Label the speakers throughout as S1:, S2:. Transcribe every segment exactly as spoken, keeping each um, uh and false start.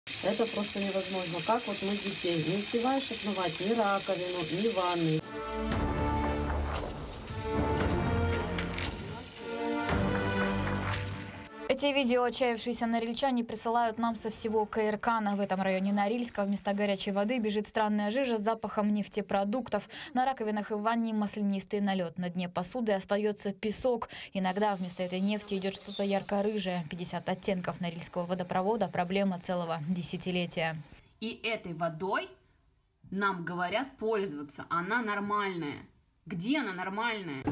S1: Это просто невозможно. Как вот мы детей? Не успеваешь отмывать ни раковину, ни ванны.
S2: Эти видео отчаявшиеся норильчане присылают нам со всего Каиркана. В этом районе Норильска вместо горячей воды бежит странная жижа с запахом нефтепродуктов. На раковинах и в ванне маслянистый налет. На дне посуды остается песок. Иногда вместо этой нефти идет что-то ярко-рыжее. пятьдесят оттенков норильского водопровода – проблема целого десятилетия.
S3: И этой водой нам говорят пользоваться. Она нормальная. Где она нормальная?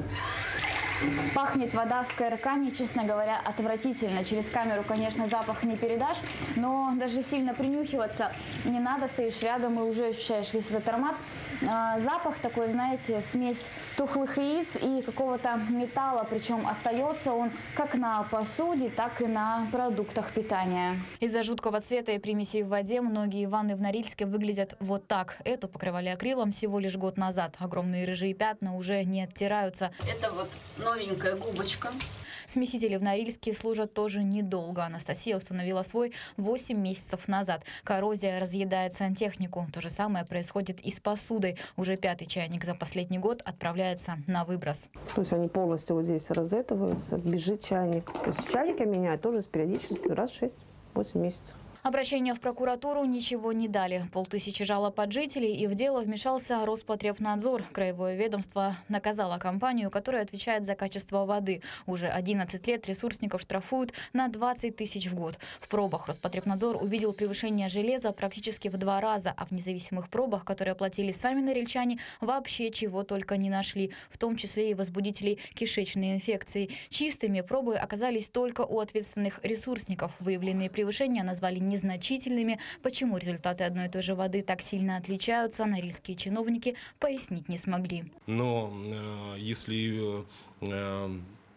S2: Пахнет вода в Каиркане, честно говоря, отвратительно. Через камеру, конечно, запах не передашь, но даже сильно принюхиваться не надо. Стоишь рядом и уже ощущаешь весь этот аромат. А, запах такой, знаете, смесь тухлых яиц и какого-то металла. Причем остается он как на посуде, так и на продуктах питания. Из-за жуткого цвета и примесей в воде многие ванны в Норильске выглядят вот так. Эту покрывали акрилом всего лишь год назад. Огромные рыжие пятна уже не оттираются.
S3: Это вот новенькая губочка.
S2: Смесители в Норильске служат тоже недолго. Анастасия установила свой восемь месяцев назад. Коррозия разъедает сантехнику. То же самое происходит и с посудой. Уже пятый чайник за последний год отправляется на выброс.
S4: То есть они полностью вот здесь разэтываются, бежит чайник. То есть чайника меняют тоже с периодичностью раз в шесть-восемь месяцев.
S2: Обращения в прокуратуру ничего не дали. Полтысячи жалоб от жителей, и в дело вмешался Роспотребнадзор. Краевое ведомство наказало компанию, которая отвечает за качество воды. Уже одиннадцать лет ресурсников штрафуют на двадцать тысяч в год. В пробах Роспотребнадзор увидел превышение железа практически в два раза, а в независимых пробах, которые оплатили сами норильчане, вообще чего только не нашли, в том числе и возбудителей кишечной инфекции. Чистыми пробы оказались только у ответственных ресурсников. Выявленные превышения назвали незначительными. Почему результаты одной и той же воды так сильно отличаются, норильские чиновники пояснить не смогли.
S5: Но э, если э,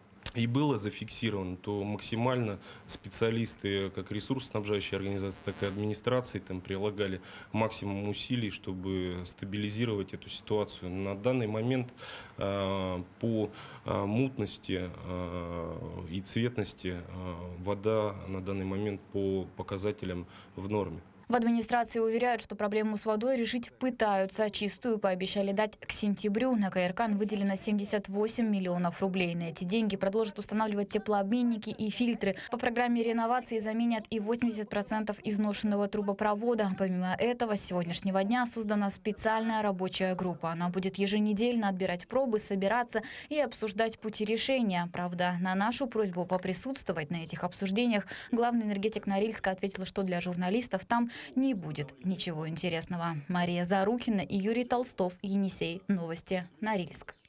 S5: и было зафиксировано, то максимально специалисты, как ресурсоснабжающие организации, так и администрации, там прилагали максимум усилий, чтобы стабилизировать эту ситуацию. На данный момент э, по э, мутности э, и цветности э, вода на данный момент по показателям в норме.
S2: В администрации уверяют, что проблему с водой решить пытаются. Чистую пообещали дать к сентябрю. На Каиркан выделено семьдесят восемь миллионов рублей. На эти деньги продолжат устанавливать теплообменники и фильтры. По программе реновации заменят и восемьдесят процентов изношенного трубопровода. Помимо этого, с сегодняшнего дня создана специальная рабочая группа. Она будет еженедельно отбирать пробы, собираться и обсуждать пути решения. Правда, на нашу просьбу поприсутствовать на этих обсуждениях главный энергетик Норильска ответил, что для журналистов там не будет ничего интересного. Мария Зарукина и Юрий Толстов, Енисей. Новости. Норильск.